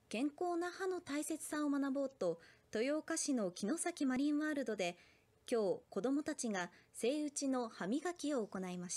健康な歯の大切さを学ぼうと、豊岡市の城崎マリンワールドで今日、子どもたちがセイウチの歯磨きを行いました。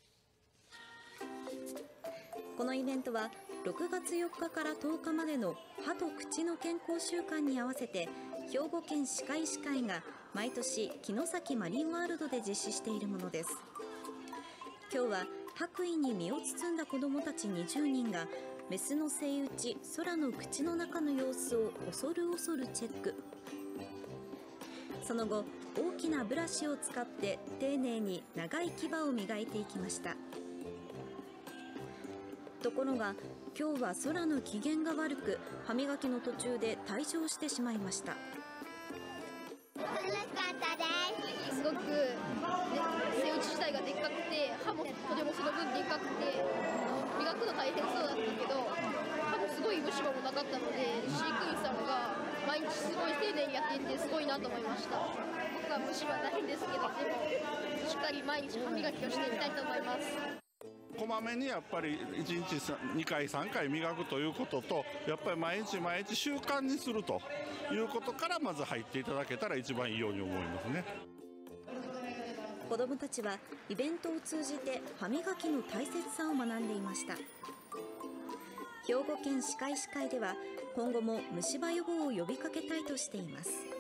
このイベントは6月4日から10日までの歯と口の健康週間に合わせて、兵庫県歯科医師会が毎年城崎マリンワールドで実施しているものです。今日は白衣に身を包んだ子どもたち20人がメスのセイウチ空の口の中の様子を恐る恐るチェック。その後、大きなブラシを使って丁寧に長い牙を磨いていきました。ところが今日は空の機嫌が悪く、歯磨きの途中で退場してしまいました。 すごく、セイウチ自体がでっかくて、歯もとてもその分でっかくて、磨くの大変そうだったけど、歯もすごい虫歯もなかったので、飼育員さんが毎日すごい丁寧にやっていてすごいなと思いました。僕は虫歯ないんですけど、でもしっかり毎日歯磨きをしていきたいと思います。 こまめにやっぱり1日2回3回磨くということと、やっぱり毎日毎日習慣にするということからまず入っていただけたら一番いいように思いますね。 子どもたちはイベントを通じて歯磨きの大切さを学んでいました。兵庫県歯科医師会では今後も虫歯予防を呼びかけたいとしています。